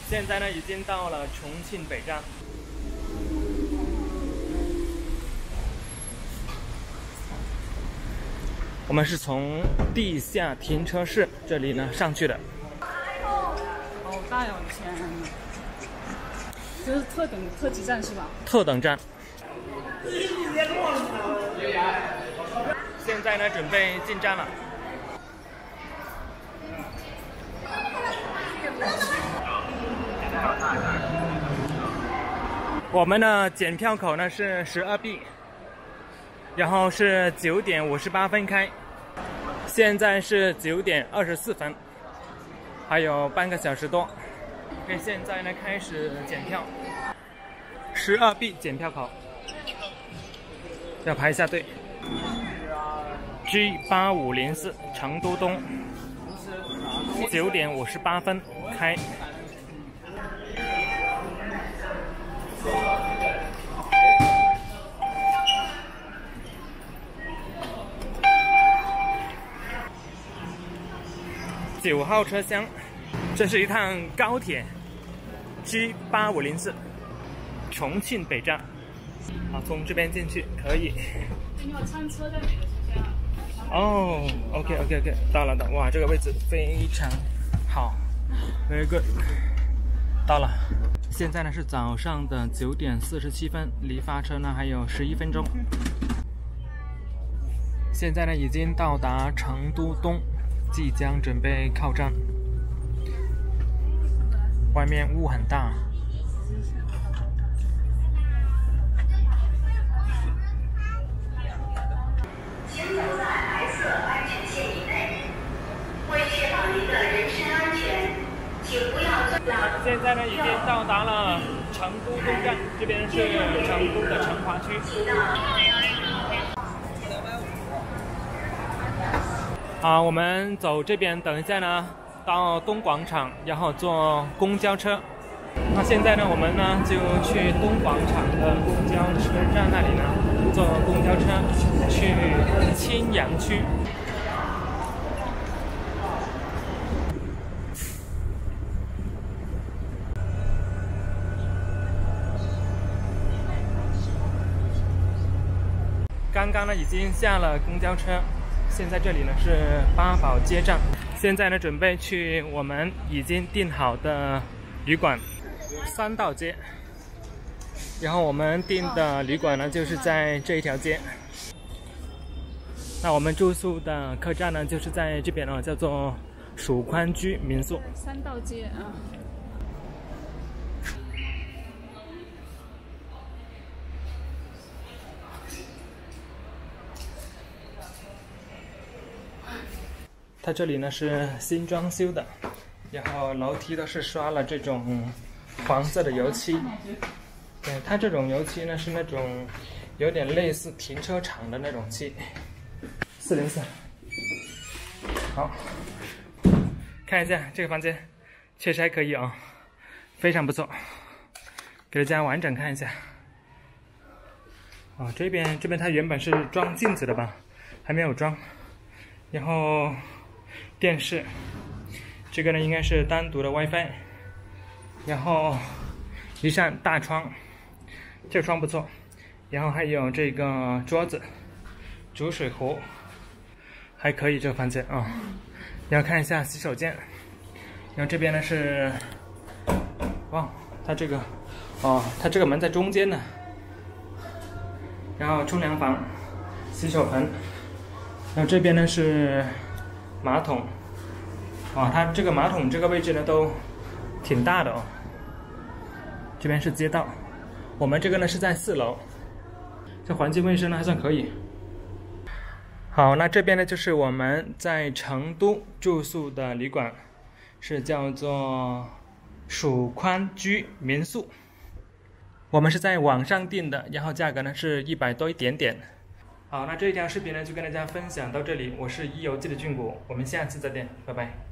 现在呢，已经到了重庆北站。我们是从地下停车室这里呢上去的。 好大呀！我的天，这是特级站是吧？ 特等站。现在呢，准备进站了。我们的检票口呢是12B， 然后是9点58分开，现在是9点24分，还有半个小时多。OK， 现在呢开始检票。12B 检票口，要排一下队。G8504 成都东，9点58分开。9号车厢，这是一趟高铁 G8504 重庆北站。好，从这边进去可以。 你有餐车在哪个车厢？ 哦 ，OK， 到了，哇，这个位置非常好 ，very good。到了，现在呢是早上的9点47分，离发车呢还有11分钟。现在呢已经到达成都东，即将准备靠站。外面雾很大。 请走在白色安全线以内。为确保您的人身安全，请不要现在呢已经到达了成都东站，这边是成都的成华区。好，我们走这边，等一下呢到东广场，然后坐公交车。那现在呢，我们呢就去东广场的公交车站那里呢，坐公交车去青羊区。刚刚呢已经下了公交车，现在这里呢是八宝街站。现在呢准备去我们已经订好的旅馆3道街，然后我们订的旅馆呢就是在这一条街。那我们住宿的客栈呢就是在这边呢，叫做蜀宽居民宿。 3道街啊。 它这里呢是新装修的，然后楼梯都是刷了这种黄色的油漆。对，它这种油漆呢是那种有点类似停车场的那种漆。404。好，看一下这个房间，确实还可以啊，非常不错。给大家完整看一下。啊，这边它原本是装镜子的吧，还没有装。然后电视，这个呢应该是单独的 WiFi， 然后一扇大窗，这个窗不错，然后还有这个桌子、煮水壶，还可以这个房间啊。然后看一下洗手间，然后这边呢是，哇，它这个，哦，它这个门在中间呢。然后冲凉房、洗手盆，然后这边呢是马桶。哇，它这个马桶这个位置呢都挺大的哦。这边是街道，我们这个呢是在4楼，这环境卫生呢还算可以。好，那这边呢就是我们在成都住宿的旅馆，是叫做蜀宽居民宿。我们是在网上订的，然后价格呢是100多一点点。好，那这一条视频呢就跟大家分享到这里，我是一游记的俊谷，我们下次再见，拜拜。